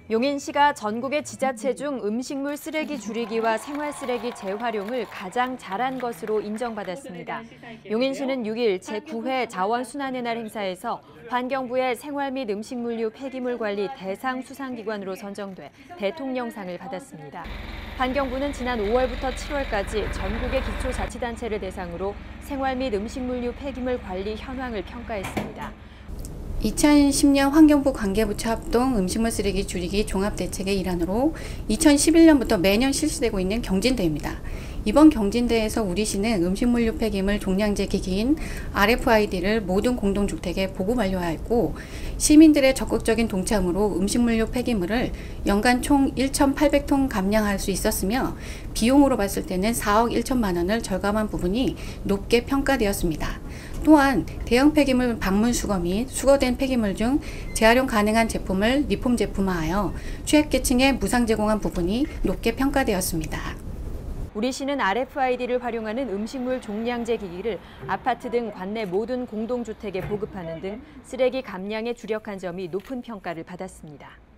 용인시가 전국의 지자체 중 음식물 쓰레기 줄이기와 생활 쓰레기 재활용을 가장 잘한 것으로 인정받았습니다. 용인시는 6일 제9회 자원순환의 날 행사에서 환경부의 생활 및 음식물류 폐기물 관리 대상 수상기관으로 선정돼 대통령상을 받았습니다. 환경부는 지난 5월부터 7월까지 전국의 기초자치단체를 대상으로 생활 및 음식물류 폐기물 관리 현황을 평가했습니다. 2010년 환경부 관계부처 합동 음식물 쓰레기 줄이기 종합대책의 일환으로 2011년부터 매년 실시되고 있는 경진대회입니다. 이번 경진대회에서 우리시는 음식물류 폐기물 종량제 기기인 RFID를 모든 공동주택에 보급 완료하였고, 시민들의 적극적인 동참으로 음식물류 폐기물을 연간 총 1,800톤 감량할 수 있었으며, 비용으로 봤을 때는 4억 1천만 원을 절감한 부분이 높게 평가되었습니다. 또한 대형 폐기물 방문 수거 및 수거된 폐기물 중 재활용 가능한 제품을 리폼 제품화하여 취약계층에 무상 제공한 부분이 높게 평가되었습니다. 우리시는 RFID를 활용하는 음식물 종량제 기기를 아파트 등 관내 모든 공동주택에 보급하는 등 쓰레기 감량에 주력한 점이 높은 평가를 받았습니다.